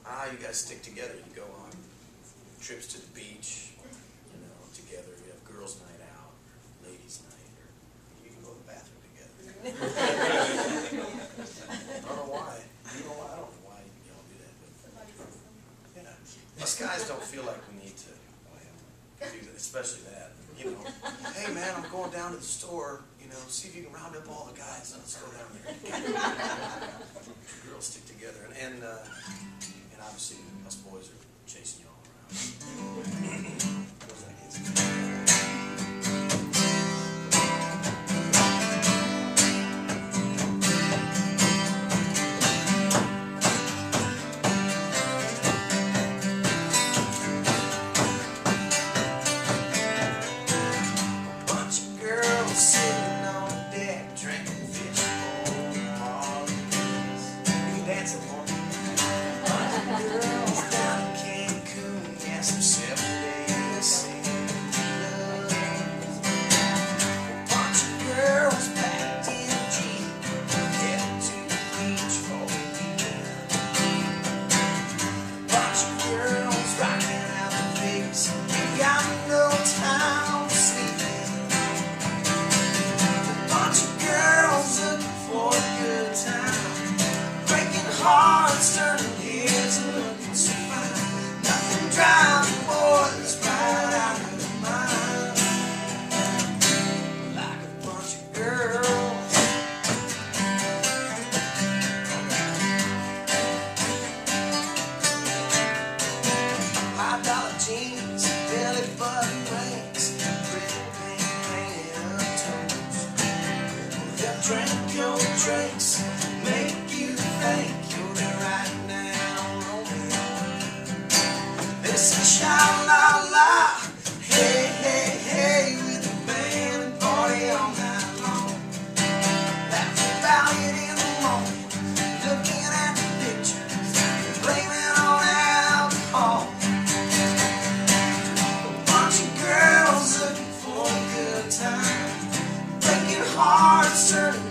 You guys stick together. You go on trips to the beach, you know, together. You have girls' night out, ladies' night, or you can go to the bathroom together. I don't know why. You know why? I don't know why y'all do that. But yeah, us guys don't feel like we need to do that, especially that. You know, hey man, I'm going down to the store. You know, see if you can round up all the guys and let's go down there. Girls stick together, and obviously us boys are chasing y'all around. Hearts turning heads and looking so fine. Nothing drives the boys right out of their mind. Like a bunch of girls. High dollar jeans, belly button rings, pretty pink painted up toes. They'll drink your drinks, make you think sha-la-la, hey, hey, hey, with the band and party all night long. That's about it in the morning, looking at the pictures, blaming on alcohol. A bunch of girls looking for a good time, breaking hearts, turning